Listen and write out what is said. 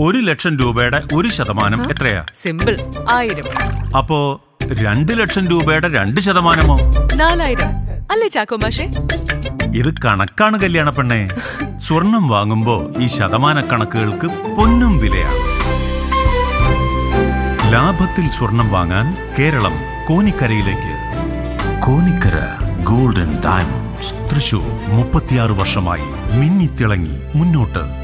1,00,000 രൂപയുടെ 1% എത്രയാ? സിമ്പിൾ, 1000. അപ്പോ 2,00,000 രൂപയുടെ 2%? 4000 അല്ലേ ചാക്കോ മാഷേ? ഇത് കണക്കാണ് കല്യാണ പെണ്ണെ. സ്വർണം വാങ്ങുമ്പോ ഈ ശതമാന കണക്കുകൾക്ക് പൊന്നും വിലയാണ്. ലാഭത്തിൽ സ്വർണം വാങ്ങാൻ കേരളം കോനിക്കരയിലേക്ക്. Konikkara golden diamonds, Thrissur. 36 വർഷമായി മിന്നിത്തിളങ്ങി മുന്നോട്ട്.